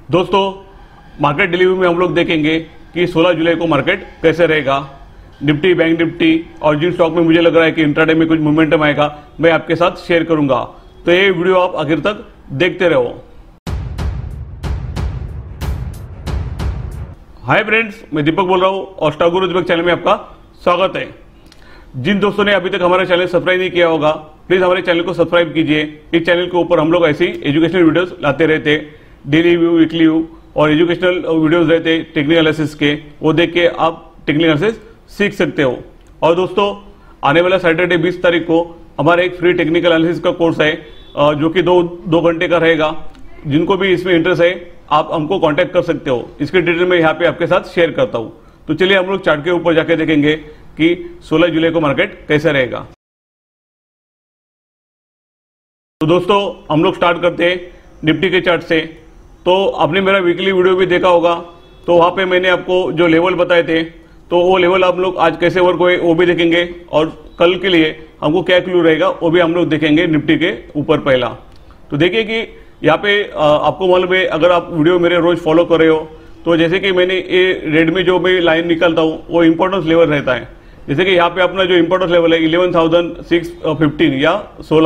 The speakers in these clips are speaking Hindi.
दोस्तों, मार्केट डेली व्यू में हम लोग देखेंगे कि 16 जुलाई को मार्केट कैसे रहेगा। निफ्टी, बैंक निफ्टी और जिन स्टॉक में मुझे लग रहा है कि इंट्राडे में कुछ मोमेंटम आएगा, मैं आपके साथ शेयर करूंगा। तो ये वीडियो आप आखिर तक देखते रहो। हाय फ्रेंड्स, मैं दीपक बोल रहा हूँ और स्टॉक गुरु दीपक चैनल में आपका स्वागत है। जिन दोस्तों ने अभी तक हमारा चैनल सब्सक्राइब नहीं किया होगा, प्लीज हमारे चैनल को सब्सक्राइब कीजिए। इस चैनल के ऊपर हम लोग ऐसी एजुकेशनल वीडियोस लाते रहते, डेली व्यू, वीकली व्यू और एजुकेशनल वीडियोस रहते टेक्निकल एनालिसिस के, वो देख के आप टेक्निकल एनालिसिस सीख सकते हो। और दोस्तों, आने वाला सैटरडे 20 तारीख को हमारा एक फ्री टेक्निकल एनालिसिस का कोर्स है, जो कि दो घंटे का रहेगा। जिनको भी इसमें इंटरेस्ट है, आप हमको कांटेक्ट कर सकते हो। इसकी डिटेल मैं यहाँ पे आपके साथ शेयर करता हूँ। तो चलिए हम लोग चार्ट के ऊपर जाके देखेंगे कि 16 जुलाई को मार्केट कैसे रहेगा। तो दोस्तों, हम लोग स्टार्ट करते हैं निफ्टी के चार्ट से। तो आपने मेरा वीकली वीडियो भी देखा होगा, तो वहां पे मैंने आपको जो लेवल बताए थे, तो वो लेवल आप लोग आज कैसे वर्क हुए वो भी देखेंगे, और कल के लिए हमको क्या क्लू रहेगा वो भी हम लोग देखेंगे निफ्टी के ऊपर। पहला तो देखिए कि यहाँ पे आपको मालूम है, अगर आप वीडियो मेरे रोज फॉलो कर रहे हो, तो जैसे कि मैंने ये रेड में जो मैं लाइन निकालता हूँ वो इंपॉर्टेंस लेवल रहता है। जैसे कि यहाँ पे अपना जो इंपॉर्टेंस लेवल है 11,615 या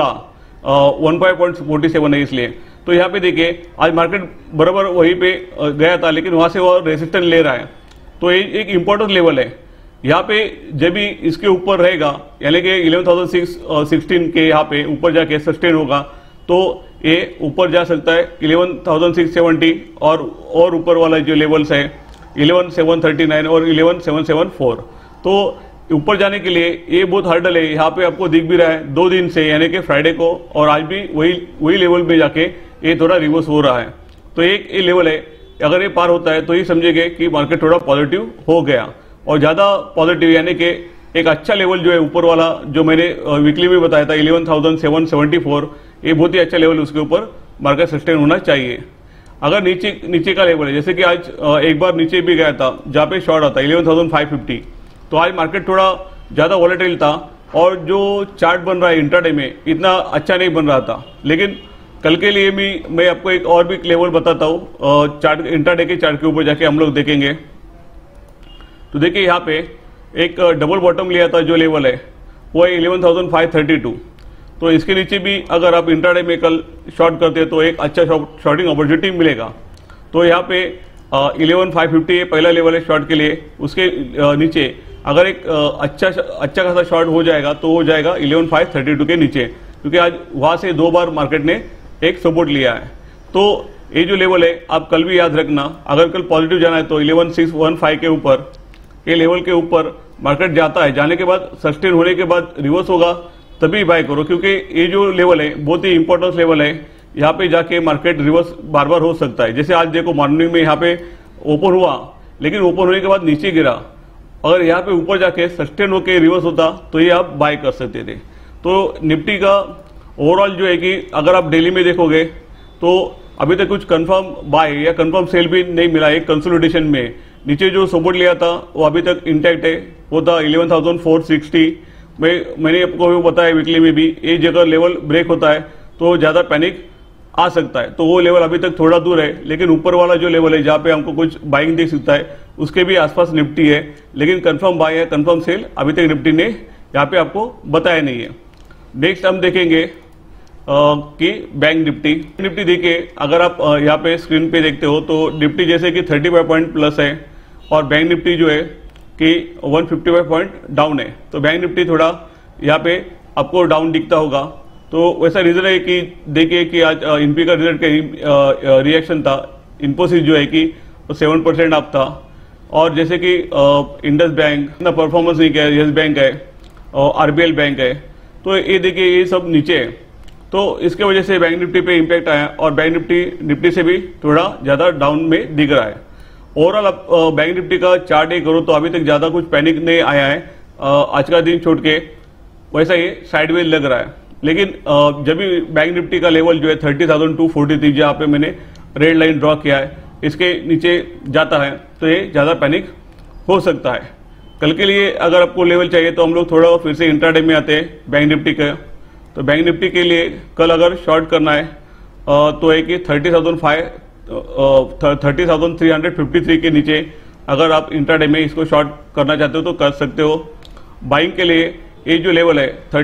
15.47 है। इसलिए तो यहाँ पे देखिए आज मार्केट बराबर वहीं पे गया था, लेकिन वहां से वो रेजिस्टेंस ले रहा है। तो ये एक इंपॉर्टेंट लेवल है। यहाँ पे जब भी इसके ऊपर रहेगा, यानी कि 11,616 के यहाँ पे ऊपर जाके सस्टेन होगा, तो ये ऊपर जा सकता है 11,670 और ऊपर वाला जो लेवल्स है 11,739 और 11,774। तो ऊपर जाने के लिए ये बहुत हर्डल है। यहाँ पे आपको दिख भी रहा है 2 दिन से, यानी कि फ्राइडे को, और आज भी वही लेवल में जाके ये थोड़ा रिवर्स हो रहा है। तो एक ये लेवल है, अगर ये पार होता है तो ये समझेंगे कि मार्केट थोड़ा पॉजिटिव हो गया, और ज्यादा पॉजिटिव यानी कि एक अच्छा लेवल जो है ऊपर वाला, जो मैंने वीकली में बताया था 11,774, ये बहुत ही अच्छा लेवल, उसके ऊपर मार्केट सस्टेन होना चाहिए। अगर नीचे का लेवल है, जैसे कि आज एक बार नीचे भी गया था जहाँ पे शॉर्ट आता 11,550, तो आज मार्केट थोड़ा ज्यादा वॉलेटाइल था, और जो चार्ट बन रहा है इंट्राडे में इतना अच्छा नहीं बन रहा था। लेकिन कल के लिए भी मैं आपको एक और भी लेवल बताता हूँ, चार्ट इंट्राडे के चार्ट के ऊपर जाके हम लोग देखेंगे। तो देखिए यहाँ पे एक डबल बॉटम लिया था, जो लेवल है वो है 11,532। तो इसके नीचे भी अगर आप इंट्राडे में कल शॉर्ट करते हैं तो एक अच्छा शॉर्टिंग अपॉर्चुनिटी मिलेगा। तो यहाँ पे 11,550 पहला लेवल है शॉर्ट के लिए। उसके नीचे अगर एक अच्छा खासा शॉर्ट हो जाएगा तो हो जाएगा 11,532 के नीचे, क्योंकि आज वहां से 2 बार मार्केट ने एक सपोर्ट लिया है। तो ये जो लेवल है आप कल भी याद रखना, अगर कल पॉजिटिव जाना है तो 11,615 के ऊपर, ये लेवल के ऊपर मार्केट जाता है, जाने के बाद सस्टेन होने के बाद रिवर्स होगा तभी बाय करो, क्योंकि ये जो लेवल है बहुत ही इंपॉर्टेंट लेवल है। यहाँ पे जाके मार्केट रिवर्स बार बार हो सकता है। जैसे आज देखो मॉर्निंग में यहाँ पे ओपन हुआ, लेकिन ओपन होने के बाद नीचे गिरा। अगर यहाँ पे ऊपर जाके सस्टेन होके रिवर्स होता तो ये आप बाय कर सकते थे। तो निफ्टी का ओवरऑल जो है कि अगर आप डेली में देखोगे तो अभी तक कुछ कंफर्म बाय या कंफर्म सेल भी नहीं मिला। एक कंसोलिडेशन में नीचे जो सपोर्ट लिया था वो अभी तक इंटैक्ट है, वो था 11,460। मैंने आपको बताया वीकली में भी, ये जगह लेवल ब्रेक होता है तो ज्यादा पैनिक आ सकता है। तो वो लेवल अभी तक थोड़ा दूर है, लेकिन ऊपर वाला जो लेवल है जहाँ पे हमको कुछ बाइंग देख सकता है, उसके भी आसपास निफ्टी है। लेकिन कंफर्म बाय है, कंफर्म सेल अभी तक निफ्टी ने यहाँ पे आपको बताया नहीं है। नेक्स्ट हम देखेंगे कि बैंक निफ्टी देखिए, अगर आप यहाँ पे स्क्रीन पे देखते हो तो निफ्टी जैसे कि 35 पॉइंट प्लस है, और बैंक निफ्टी जो है कि 155 पॉइंट डाउन है। तो बैंक निफ्टी थोड़ा यहाँ पे आपको डाउन दिखता होगा। तो वैसा रीजन है कि देखिए कि आज इनपी का रिजल्ट का रिएक्शन था। इन्फोसिस जो है कि 7% अप था, और जैसे कि इंडस बैंक इतना परफॉर्मेंस नहीं किया, यस बैंक है और आरबीएल बैंक है। तो ये देखिए ये सब नीचे है, तो इसके वजह से बैंक निफ्टी पे इम्पैक्ट आया, और बैंक निफ्टी से भी थोड़ा ज्यादा डाउन में दिख रहा है। ओवरऑल आप बैंक निफ्टी का चार्ट ही करो तो अभी तक ज्यादा कुछ पैनिक नहीं आया है, आज का दिन छोड़ के वैसा ये साइडवेज लग रहा है। लेकिन जब भी बैंक निफ्टी का लेवल जो है 30,243, जहाँ पे मैंने रेड लाइन ड्रॉ किया है, इसके नीचे जाता है तो ये ज्यादा पैनिक हो सकता है। कल के लिए अगर आपको लेवल चाहिए तो हम लोग थोड़ा फिर से इंट्राडे में आते हैं बैंक निफ्टी का। तो बैंक निफ्टी के लिए कल अगर शॉर्ट करना है तो है कि 30,353 के नीचे अगर आप इंट्राडे में इसको शॉर्ट करना चाहते हो तो कर सकते हो। बाइंग के लिए ये जो लेवल है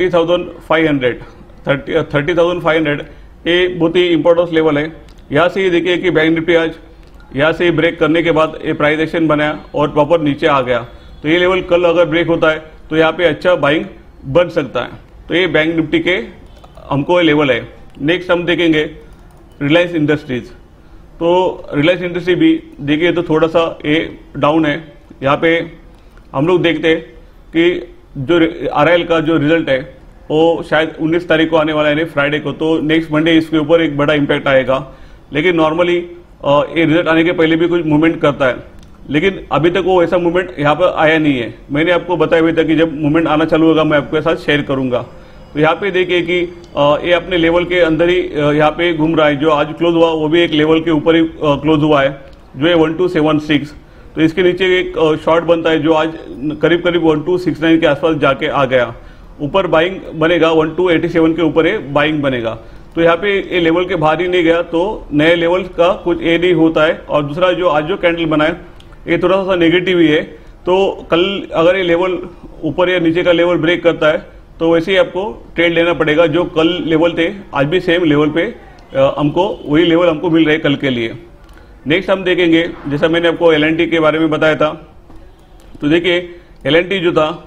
30,500 ये बहुत ही इंपॉर्टेंट लेवल है। यहाँ से ये देखिए कि बैंक निफ्टी आज यहाँ से ब्रेक करने के बाद ये प्राइस एक्शन बनाया और प्रॉपर नीचे आ गया। तो ये लेवल कल अगर ब्रेक होता है तो यहाँ पे अच्छा बाइंग बन सकता है। तो ये बैंक निफ्टी के हमको लेवल है। नेक्स्ट हम देखेंगे रिलायंस इंडस्ट्रीज। तो रिलायंस इंडस्ट्री भी देखिए तो थोड़ा सा ये डाउन है। यहाँ पे हम लोग देखते हैं कि जो RIL का जो रिजल्ट है वो शायद 19 तारीख को आने वाला है, यानी फ्राइडे को। तो नेक्स्ट मंडे इसके ऊपर एक बड़ा इम्पैक्ट आएगा। लेकिन नॉर्मली ये रिजल्ट आने के पहले भी कुछ मूवमेंट करता है, लेकिन अभी तक वो ऐसा मूवमेंट यहाँ पर आया नहीं है। मैंने आपको बताया भी था कि जब मूवमेंट आना चालू होगा मैं आपके साथ शेयर करूंगा। तो यहाँ पे देखिए कि ये अपने लेवल के अंदर ही यहाँ पे घूम रहा है। जो आज क्लोज हुआ वो भी एक लेवल के ऊपर ही क्लोज हुआ है, जो है 1276। तो इसके नीचे एक शॉर्ट बनता है जो आज करीब करीब 1269 के आसपास जाके आ गया। ऊपर बाइंग बनेगा 1287 के ऊपर है बाइंग बनेगा। तो यहाँ पे ये लेवल के बाहर ही नहीं गया तो नए लेवल का कुछ ये नहीं होता है। और दूसरा जो आज जो कैंडल बना है ये थोड़ा सा नेगेटिव ही है। तो कल अगर ये लेवल ऊपर या नीचे का लेवल ब्रेक करता है तो वैसे ही आपको ट्रेड लेना पड़ेगा। जो कल लेवल थे आज भी सेम लेवल पे हमको वही लेवल हमको मिल रहे कल के लिए। नेक्स्ट हम देखेंगे, जैसा मैंने आपको LNT के बारे में बताया था, तो देखिए LNT जो था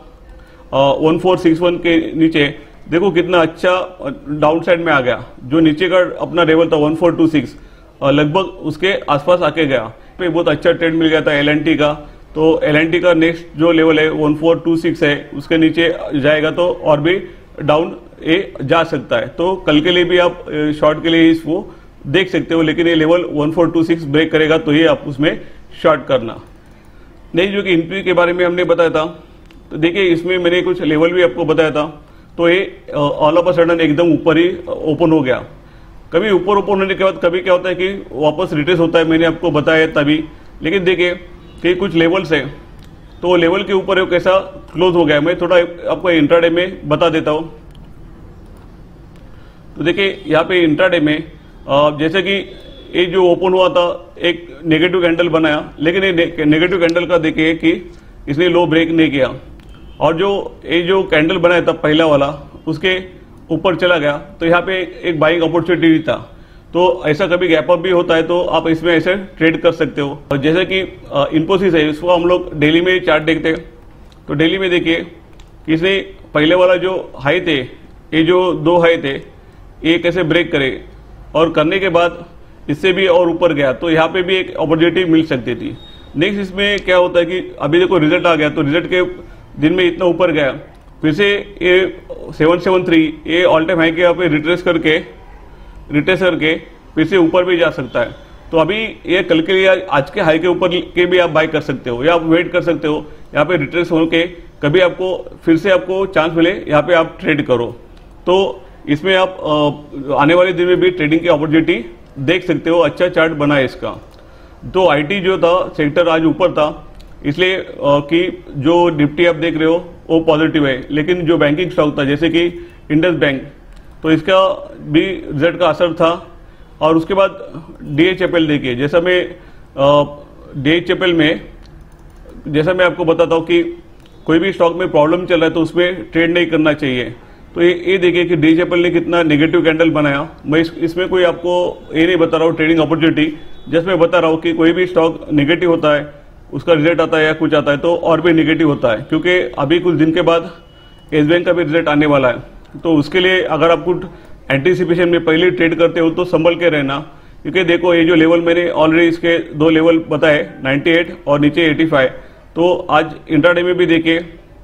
1461 के नीचे देखो कितना अच्छा डाउन साइड में आ गया। जो नीचे का अपना लेवल था 1426 लगभग उसके आसपास आके गया। पे बहुत अच्छा ट्रेड मिल गया था LNT का। तो LNT का नेक्स्ट जो लेवल है 1426 है, उसके नीचे जाएगा तो और भी डाउन ये जा सकता है। तो कल के लिए भी आप शॉर्ट के लिए इसको देख सकते हो, लेकिन ये लेवल 1426 ब्रेक करेगा तो ये आप उसमें शॉर्ट करना। नहीं, जो कि इंट्री के बारे में हमने बताया था, तो देखिए इसमें मैंने कुछ लेवल भी आपको बताया था। तो ये ऑल ऑफ अ सडन एकदम ऊपर ही ओपन हो गया। कभी ऊपर ओपन होने के बाद कभी क्या होता है कि वापस रिट्रेस होता है, मैंने आपको बताया तभी। लेकिन देखिए कि कुछ लेवल्स है तो लेवल के ऊपर कैसा क्लोज हो गया, मैं थोड़ा आपको इंट्राडे में बता देता हूं। तो देखिए यहाँ पे इंट्राडे में जैसे कि ये जो ओपन हुआ था एक नेगेटिव कैंडल बनाया, लेकिन ये नेगेटिव कैंडल का देखिए कि इसने लो ब्रेक नहीं किया और ये जो कैंडल बनाया था पहला वाला उसके ऊपर चला गया। तो यहाँ पे एक बाइंग अपॉर्चुनिटी था। तो ऐसा कभी गैप अप भी होता है तो आप इसमें ऐसे ट्रेड कर सकते हो। और जैसे कि इन्फोसिस है, इसको हम लोग डेली में चार्ट देखते हैं। तो डेली में देखिए कि इसने पहले वाला जो हाई थे, ये जो दो हाई थे, ये कैसे ब्रेक करे और करने के बाद इससे भी और ऊपर गया। तो यहाँ पे भी एक अपॉर्चुनिटी मिल सकती थी। नेक्स्ट इसमें क्या होता है कि अभी देखो रिजल्ट आ गया, तो रिजल्ट के दिन में इतना ऊपर गया, फिर से ये 773 ये ऑल टाइम हाई के यहाँ पे रिट्रेस करके फिर से ऊपर भी जा सकता है। तो अभी ये कल के लिए आज के हाई के ऊपर के भी आप बाय कर सकते हो या आप वेट कर सकते हो। यहाँ पे रिट्रेस होके कभी आपको फिर से आपको चांस मिले यहाँ पे आप ट्रेड करो। तो इसमें आप आने वाले दिन में भी ट्रेडिंग की अपॉर्चुनिटी देख सकते हो। अच्छा चार्ट बना है इसका। तो IT जो था सेक्टर आज ऊपर था, इसलिए कि जो निफ्टी आप देख रहे हो वो पॉजिटिव है। लेकिन जो बैंकिंग स्टॉक था जैसे कि इंडस बैंक, तो इसका भी रिजल्ट का असर था। और उसके बाद DHFL देखिए, जैसा मैं DHFL में जैसा मैं आपको बताता हूँ कि कोई भी स्टॉक में प्रॉब्लम चल रहा है तो उसमें ट्रेड नहीं करना चाहिए। तो ये देखिए कि DHFL ने कितना नेगेटिव कैंडल बनाया। मैं इसमें कोई आपको ये नहीं बता रहा हूँ ट्रेडिंग अपॉर्चुनिटी, जस्ट मैं बता रहा हूँ कि कोई भी स्टॉक नेगेटिव होता है, उसका रिजल्ट आता है या कुछ आता है तो और भी नेगेटिव होता है। क्योंकि अभी कुछ दिन के बाद येस बैंक का भी रिजल्ट आने वाला है। तो उसके लिए अगर आप कुछ एंटीसिपेशन में पहले ट्रेड करते हो तो संभल के रहना। क्योंकि देखो ये जो लेवल मैंने ऑलरेडी इसके दो लेवल बताए 98 और नीचे 85। तो आज इंट्राडे में भी देखिए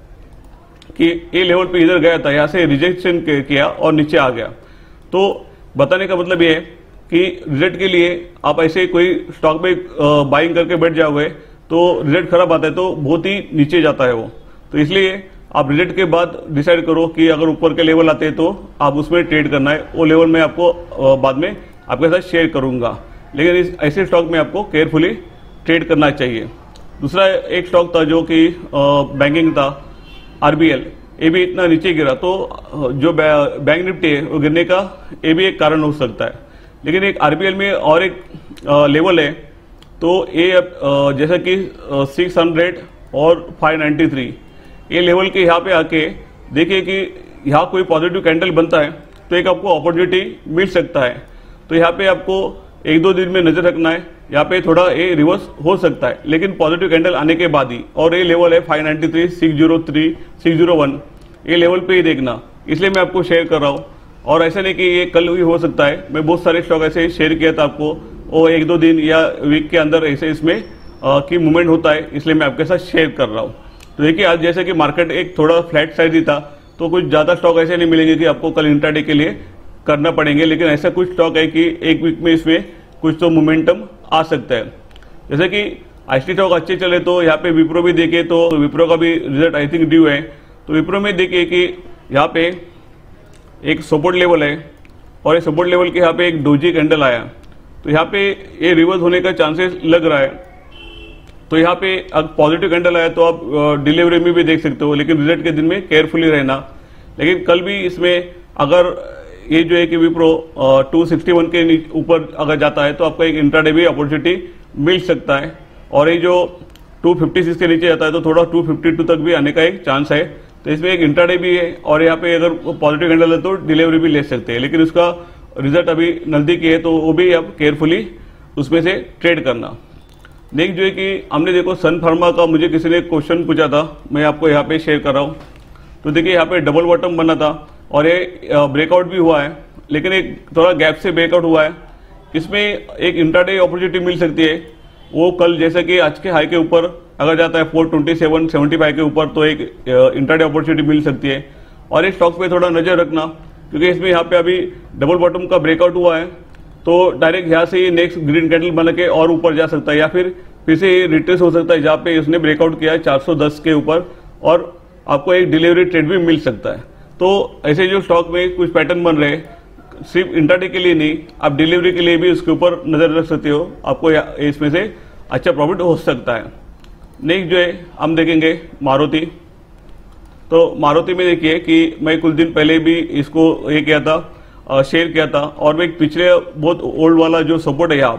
कि ये लेवल पे इधर गया था, यहाँ से रिजेक्शन किया और नीचे आ गया। तो बताने का मतलब ये है कि रिजल्ट के लिए आप ऐसे कोई स्टॉक में बाइंग करके बैठ जाओगे तो रिजल्ट खराब आता है तो बहुत ही नीचे जाता है वो। तो इसलिए आप रिजल्ट के बाद डिसाइड करो कि अगर ऊपर के लेवल आते हैं तो आप उसमें ट्रेड करना है। वो लेवल मैं आपको बाद में आपके साथ शेयर करूंगा। लेकिन ऐसे स्टॉक में आपको केयरफुली ट्रेड करना चाहिए। दूसरा एक स्टॉक था जो कि बैंकिंग था RBL, ये भी इतना नीचे गिरा। तो जो बैंक निफ्टी है वो गिरने का ये भी एक कारण हो सकता है। लेकिन एक आरबीएल में और एक लेवल है, तो ये जैसा कि 600 और 593 ये लेवल के यहाँ पे आके देखिए कि यहाँ कोई पॉजिटिव कैंडल बनता है तो एक आपको अपॉर्चुनिटी मिल सकता है। तो यहाँ पे आपको 1-2 दिन में नजर रखना है, यहाँ पे थोड़ा ये रिवर्स हो सकता है लेकिन पॉजिटिव कैंडल आने के बाद ही। और ये लेवल है 593, 603, 601 ये लेवल पे ही देखना, इसलिए मैं आपको शेयर कर रहा हूँ। और ऐसा नहीं कि ये कल भी हो सकता है, मैं बहुत सारे स्टॉक ऐसे शेयर किया था आपको, वो 1-2 दिन या वीक के अंदर ऐसे इसमें की मूवमेंट होता है, इसलिए मैं आपके साथ शेयर कर रहा हूँ। तो देखिए आज जैसे कि मार्केट एक थोड़ा फ्लैट साइज ही था, तो कुछ ज़्यादा स्टॉक ऐसे नहीं मिलेंगे कि आपको कल इंट्राडे के लिए करना पड़ेंगे, लेकिन ऐसा कुछ स्टॉक है कि एक वीक में इसमें कुछ तो मोमेंटम आ सकता है। जैसे कि आईटी स्टॉक अच्छे चले तो यहाँ पे विप्रो भी देखे, तो विप्रो का भी रिजल्ट आई थिंक ड्यू है। तो विप्रो में देखिए कि यहाँ पे एक सपोर्ट लेवल है और ये सपोर्ट लेवल के यहाँ पे एक डोजी कैंडल आया, तो यहाँ पे ये रिवर्स होने का चांसेस लग रहा है। तो यहाँ पे अगर पॉजिटिव कैंडल आया तो आप डिलीवरी में भी देख सकते हो, लेकिन रिजल्ट के दिन में केयरफुली रहना। लेकिन कल भी इसमें अगर ये जो है कि विप्रो 261 के ऊपर अगर जाता है तो आपको एक इंट्राडे भी अपॉर्चुनिटी मिल सकता है। और ये जो 256 के नीचे जाता है तो थोड़ा 252 तक भी आने का एक चांस है, तो इसमें एक इंट्राडे भी है। और यहाँ पे अगर पॉजिटिव कैंडल है तो डिलीवरी भी ले सकते हैं, लेकिन उसका रिजल्ट अभी नजदीकी है तो वो भी आप केयरफुली उसमें से ट्रेड करना। नेक्स्ट जो है कि हमने देखो सन फार्मा का मुझे किसी ने क्वेश्चन पूछा था, मैं आपको यहाँ पे शेयर कर रहा हूँ। तो देखिए यहाँ पे डबल बॉटम बना था और ये ब्रेकआउट भी हुआ है, लेकिन एक थोड़ा गैप से ब्रेकआउट हुआ है। इसमें एक इंट्राडे अपॉर्चुनिटी मिल सकती है, वो कल जैसे कि आज के हाई के ऊपर अगर जाता है 427.75 के ऊपर तो एक इंट्राडे अपॉर्चुनिटी मिल सकती है। और इस स्टॉक पे थोड़ा नजर रखना, क्योंकि इसमें यहाँ पे अभी डबल बॉटम का ब्रेकआउट हुआ है, तो डायरेक्ट यहाँ से नेक्स्ट ग्रीन कैंडल बना के और ऊपर जा सकता है, या फिर से रिट्रेस हो सकता है जहाँ पे उसने ब्रेकआउट किया है 410 के ऊपर, और आपको एक डिलीवरी ट्रेड भी मिल सकता है। तो ऐसे जो स्टॉक में कुछ पैटर्न बन रहे हैं, सिर्फ इंट्राडे के लिए नहीं, आप डिलीवरी के लिए भी उसके ऊपर नजर रख सकते हो, आपको इसमें से अच्छा प्रॉफिट हो सकता है। नेक्स्ट जो है हम देखेंगे मारुति। तो मारुति में देखिए कि मैं कुछ दिन पहले भी इसको ये किया था, शेयर किया था, और मैं पिछले बहुत ओल्ड वाला जो सपोर्ट है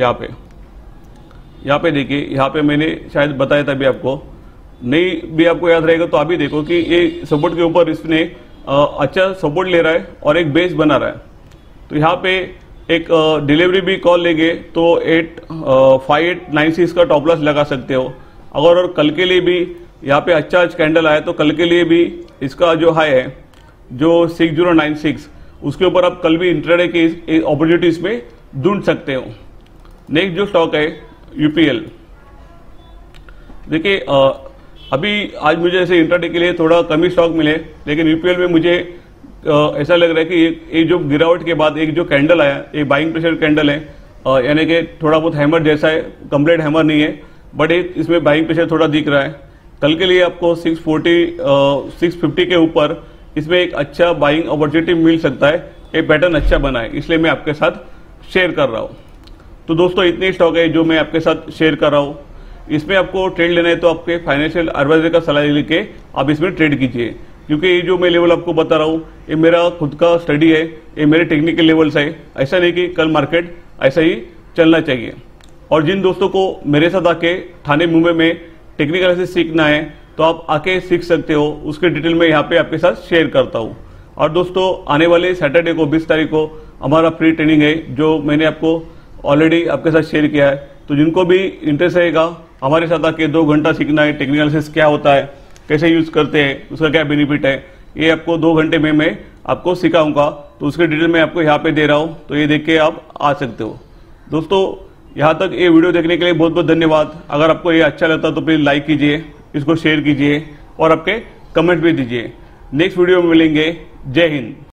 यहाँ पे देखिए, यहाँ पे मैंने शायद बताया था अभी आपको, नहीं भी आपको याद रहेगा तो अभी देखो कि ये सपोर्ट के ऊपर इसने अच्छा सपोर्ट ले रहा है और एक बेस बना रहा है। तो यहाँ पे एक डिलीवरी भी कॉल लेंगे तो 5896 का टॉप लॉस लगा सकते हो। अगर और कल के लिए भी यहाँ पे अच्छा कैंडल आया तो कल के लिए भी इसका जो हाई है जो 6096, उसके ऊपर आप कल भी इंट्राडे की अपॉर्चुनिटीज में ढूंढ सकते हो। नेक्स्ट जो स्टॉक है यूपीएल, देखिए अभी आज मुझे ऐसे इंट्राडे के लिए थोड़ा कम ही स्टॉक मिले, लेकिन यूपीएल में मुझे ऐसा लग रहा है कि ये जो गिरावट के बाद एक जो कैंडल आया, एक बाइंग प्रेशर कैंडल है, यानी कि थोड़ा बहुत हैमर जैसा है, कंप्लीट हैमर नहीं है, बट इसमें बाइंग प्रेशर थोड़ा दिख रहा है। कल के लिए आपको 650 के ऊपर इसमें एक अच्छा बाइंग अपॉर्चुनिटी मिल सकता है, ये पैटर्न अच्छा बना है, इसलिए मैं आपके साथ शेयर कर रहा हूँ। तो दोस्तों इतने स्टॉक है जो मैं आपके साथ शेयर कर रहा हूँ। इसमें आपको ट्रेड लेना है तो आपके फाइनेंशियल एडवाइजर का सलाह लेके आप इसमें ट्रेड कीजिए, क्योंकि ये जो मैं लेवल आपको बता रहा हूँ ये मेरा खुद का स्टडी है, ये मेरे टेक्निकल लेवल्स है, ऐसा नहीं कि कल मार्केट ऐसा ही चलना चाहिए। और जिन दोस्तों को मेरे साथ आके ठाणे मुंबई में टेक्निकल से सीखना है तो आप आके सीख सकते हो, उसके डिटेल में यहाँ पे आपके साथ शेयर करता हूँ। और दोस्तों आने वाले सैटरडे को 20 तारीख को हमारा फ्री ट्रेनिंग है, जो मैंने आपको ऑलरेडी आपके साथ शेयर किया है। तो जिनको भी इंटरेस्ट रहेगा हमारे साथ आके 2 घंटा सीखना है, टेक्निकल एनालिसिस क्या होता है, कैसे यूज करते हैं, उसका क्या बेनिफिट है, ये आपको 2 घंटे में मैं आपको सिखाऊंगा। तो उसके डिटेल में आपको यहाँ पे दे रहा हूँ, तो ये देख के आप आ सकते हो। दोस्तों यहाँ तक ये वीडियो देखने के लिए बहुत बहुत धन्यवाद। अगर आपको ये अच्छा लगता तो प्लीज लाइक कीजिए, इसको शेयर कीजिए और आपके कमेंट भी दीजिए। नेक्स्ट वीडियो में मिलेंगे। जय हिंद।